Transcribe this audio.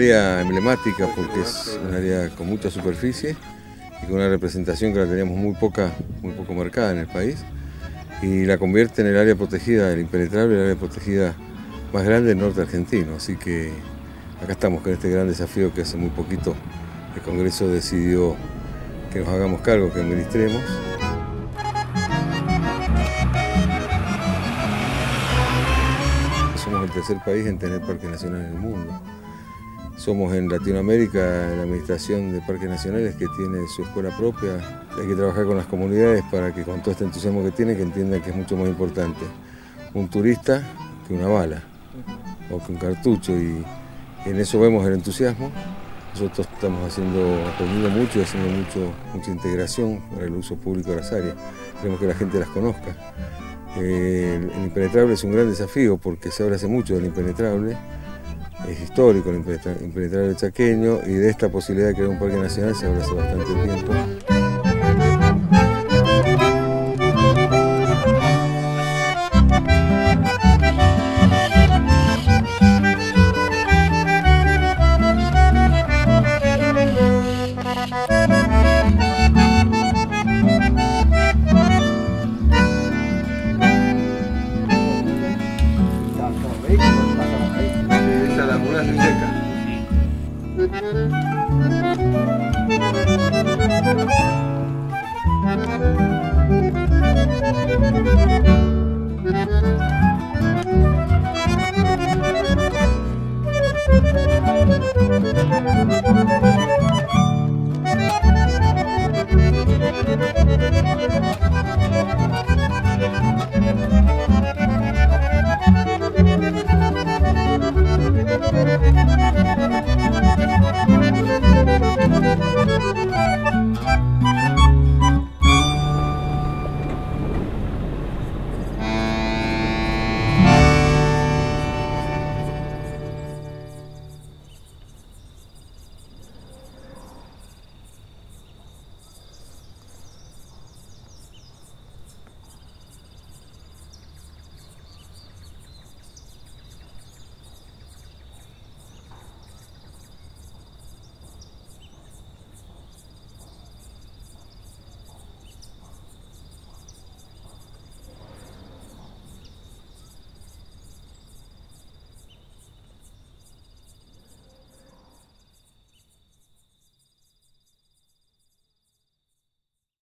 área emblemática porque es un área con mucha superficie y con una representación que la teníamos muy poco marcada en el país, y la convierte en el área protegida, el impenetrable, el área protegida más grande del norte argentino. Así que acá estamos con este gran desafío que hace muy poquito el Congreso decidió que nos hagamos cargo, que administremos. Somos el tercer país en tener parques nacionales en el mundo. Somos en Latinoamérica la administración de parques nacionales que tiene su escuela propia. Hay que trabajar con las comunidades para que, con todo este entusiasmo que tienen, que entiendan que es mucho más importante un turista que una bala o que un cartucho, y en eso vemos el entusiasmo. Nosotros estamos aprendiendo mucho y haciendo mucha integración para el uso público de las áreas. Queremos que la gente las conozca. El impenetrable es un gran desafío porque se habla hace mucho del impenetrable. Es histórico el impenetrable chaqueño, y de esta posibilidad de crear un parque nacional se habla hace bastante tiempo. Esta laguna se seca.